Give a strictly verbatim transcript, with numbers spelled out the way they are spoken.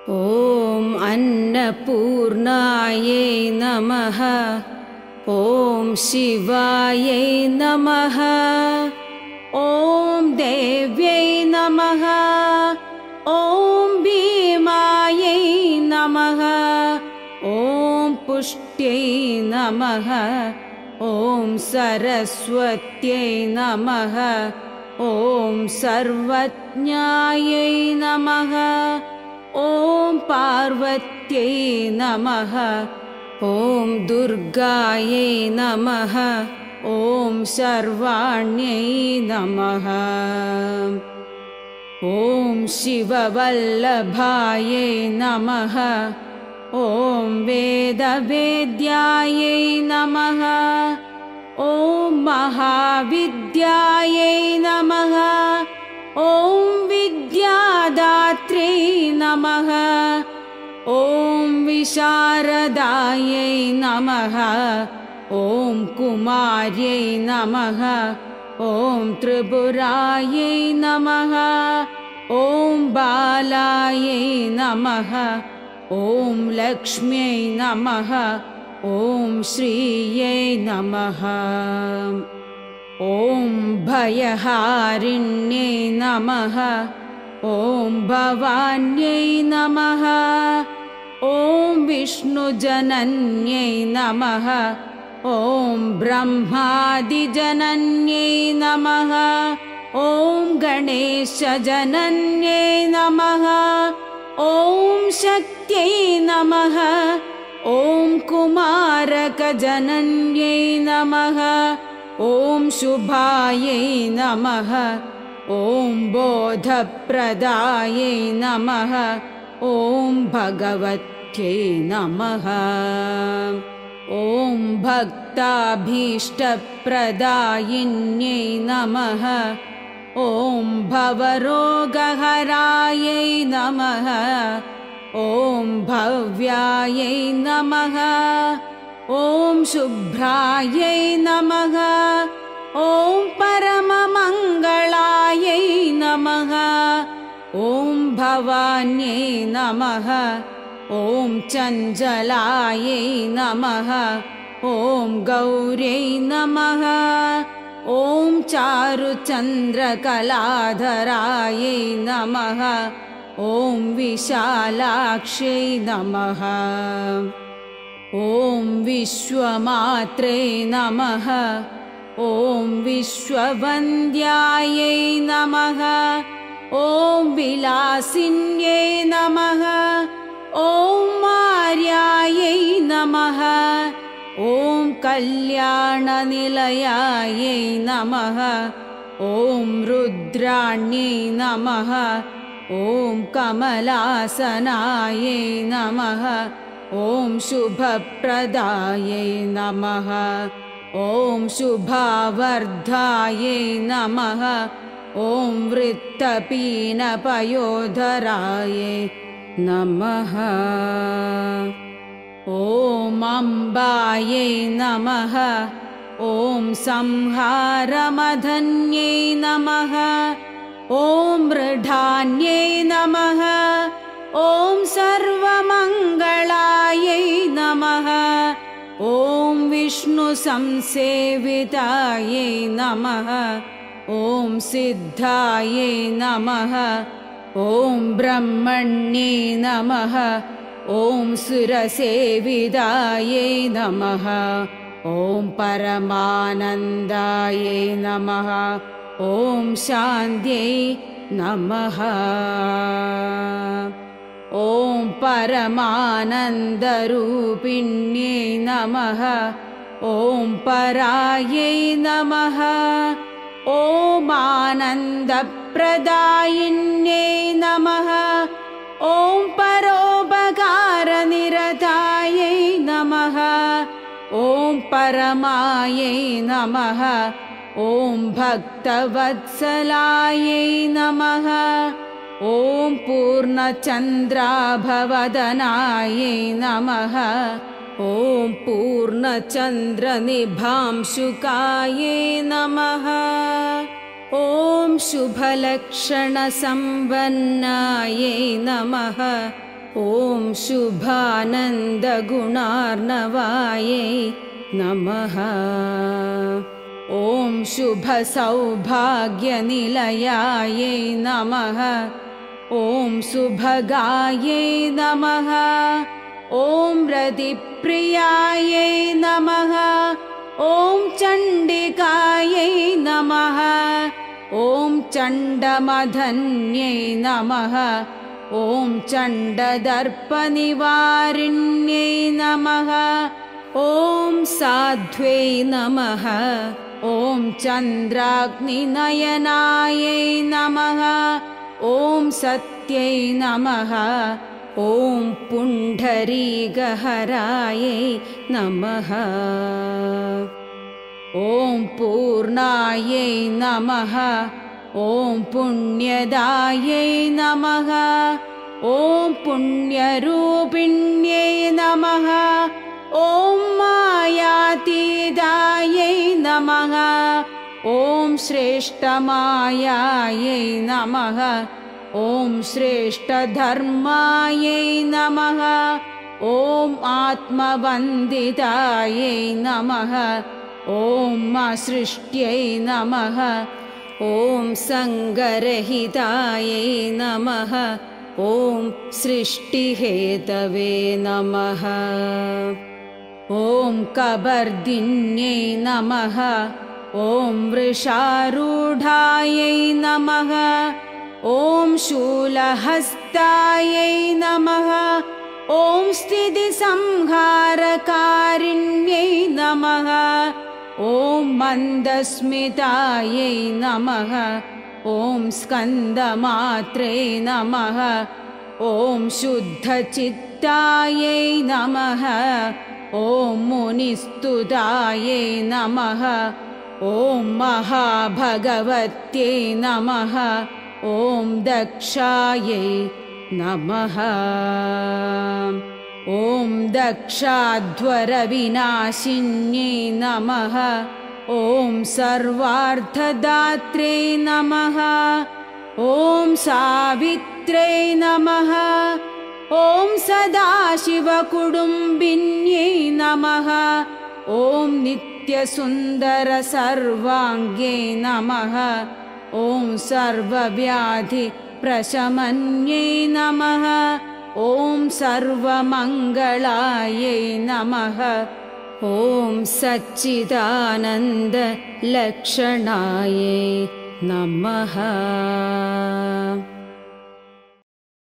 ॐ अन्नपूर्णायै नमः। ॐ शिवायै नमः। ॐ देव्यै नमः। ॐ भीमायै नमः। ॐ पुष्ट्यै नमः। ॐ सरस्वत्यै नमः। ॐ सर्वज्ञायै नमः। ॐ पार्वत्यै नमः। ॐ दुर्गायै नमः। ॐ सर्वाण्यै नमः। ॐ शिववल्लभायै नमः। ॐ वेदवेद्यायै नमः। ॐ महाविद्यायै नमः। ॐ विद्यादात्र्यै नमः। ॐ विशारदायै नमः। ॐ कुमार्यै नमः। ॐ त्रिपुरायै नमः। ॐ बालायै नमः। ॐ लक्ष्म्यै नमः। ॐ श्रियै नमः। ॐ भयहारिण्यै नमः। ॐ भवान्यै नमः। ॐ विष्णुजनन्यै नमः। ॐ ब्रह्मादिजनन्यै नमः। ॐ गणेशजनन्यै नमः। ॐ शक्त्यै नमः। ॐ कुमारकजनन्यै नमः। ॐ शुभायै नमः। ॐ बोधप्रदायै नमः। ॐ भगवत्यै नमः। ॐ भक्ताभीष्टप्रदायिन्यै नमः। ॐ भवरोगहरायै नमः। ॐ भव्यायै नमः। ॐ शुभ्रायै नमः। ॐ परममङ्गलायै नमः। ॐ भवान्यै नमः। ॐ चञ्चलायै नमः। ॐ गौर्यै नमः। ॐ चारुचन्द्रकलाधरायै नमः। ॐ विशालाक्ष्यै नमः। ॐ विश्वमात्रे नमः। ॐ विश्ववन्द्यायै नमः। ॐ विलासिन्यै नमः। ॐ मार्यायै नमः। ॐ कल्याणनिलयायै नमः। ॐ रुद्राण्यै नमः। ॐ कमलासनायै नमः। ॐ शुभप्रदायै नमः। ॐ शुभावर्धायै नमः। ॐ वृत्तपीनपयोधरायै नमः। ॐ अम्बायै नमः। ॐ संहारमधन्यै नमः। ॐ मृढान्यै नमः। ॐ सर्वमङ्गलायै नमः। ॐ विष्णुसंसेवितायै नमः। ॐ सिद्धायै नमः। ॐ ब्रह्मण्यै नमः। ॐ सुरसेवितायै नमः। ॐ परमानन्दायै नमः। ॐ शान्त्यै नमः। ॐ परमानन्दरूपिण्यै नमः। ॐ परायै नमः। ॐ आनन्दप्रदायिन्यै नमः। ॐ परोपकारनिरतायै नमः। ॐ परमायै नमः। ॐ भक्तवत्सलायै नमः। ॐ पूर्णचन्द्राभवदनायै नमः। ॐ पूर्णचन्द्रनिभांशुकायै नमः। ॐ शुभलक्षणसम्पन्नायै नमः। ॐ शुभानन्दगुणार्णवायै नमः। ॐ शुभसौभाग्यनिलयायै नमः। ॐ सुभगायै नमः। ॐ रतिप्रियायै नमः। ॐ चण्डिकायै नमः। ॐ चण्डमधन्यै नमः। ॐ चण्डदर्पनिवारिण्यै नमः। ॐ साध्वे नमः। ॐ चन्द्राग्निनयनायै नमः। ॐ सत्यै नमः। ॐ पुण्डरीकहरायै नमः। ॐ पूर्णायै नमः। ॐ पुण्यदायै नमः। ॐ पुण्यरूपिण्यै नमः। ॐ मायातीतायै नमः। ॐ श्रेष्ठमायायै नमः। ॐ श्रेष्ठधर्मायै नमः। ॐ आत्मवन्दितायै नमः। ॐ असृष्ट्यै नमः। ॐ सङ्गरहितायै नमः। ॐ सृष्टिहेतवे नमः। ॐ कबर्दिन्यै नमः। ॐ वृषारूढायै नमः। ॐ शूलहस्तायै नमः। ॐ स्थितिसंहारकारिण्यै नमः। ॐ मन्दस्मितायै नमः। ॐ स्कन्दमात्रे नमः। ॐ शुद्धचित्तायै नमः। ॐ मुनिस्तुतायै नमः। ॐ महाभगवत्यै नमः। ॐ दक्षायै नमः। ॐ दक्षाध्वरविनाशिन्यै नमः। ॐ सर्वार्थदात्रे नमः। ॐ सावित्र्यै नमः। ॐ सदाशिवकुटुम्बिन्यै नमः। ॐ नित्यसुन्दरसर्वाङ्ग्यै नमः। ॐ सर्वव्याधिप्रशमन्यै नमः। ॐ सर्वमङ्गलायै नमः। ॐ सच्चिदानन्दलक्षणायै नमः।